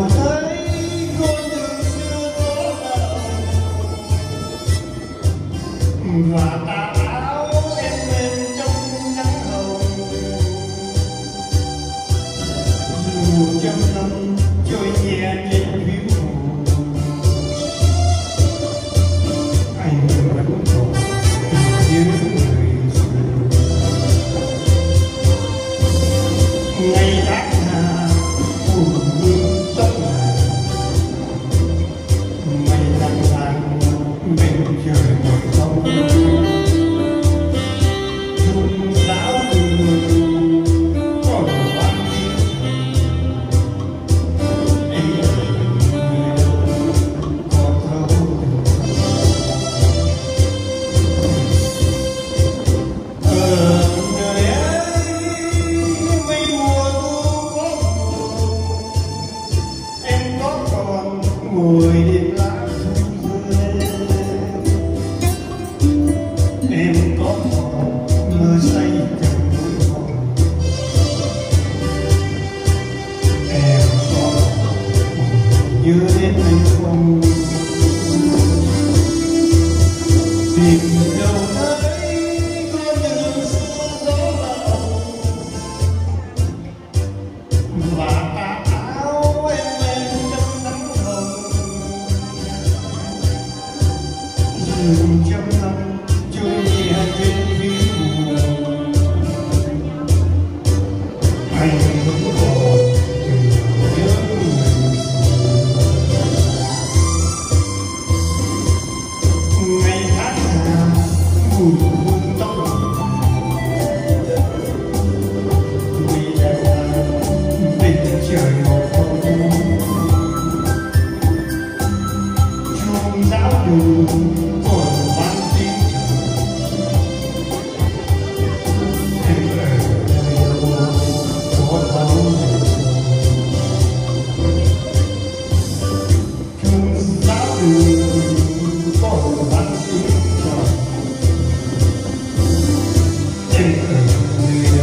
thấy ngôi trường xưa có đầu và tà áo em bên trong nắng hồng, dù trăm năm trôi nhẹ trên phiếu hồ, anh vẫn còn nhớ người xưa. Ngày tháng hà buồn vương tóc ngàn, mây lang thang bên trời một không. Chung giáo đường còn vang tiếng ấy người có thấu ở đời ấy. Mấy mùa thu có mùa em có còn ngồi đêm lá thu rơi, em có còn mơ say chẳng nỗi hồng, em có còn nhớ đến anh không? Tìm đâu thấy có những xưa gió lộng và tà áo em bên trong nắng hồng, dù trăm năm trôi nhẹ trên phiếu hồ, anh vẫn còn nhớ người xưa. Ngày tháng hà buồn vương tóc vì đang bên trời một không. Chuông giáo đường còn vang tiếng trời, em ở nơi đâu có thấu về chuông giáo đường còn vang tiếng trời, em ở nơi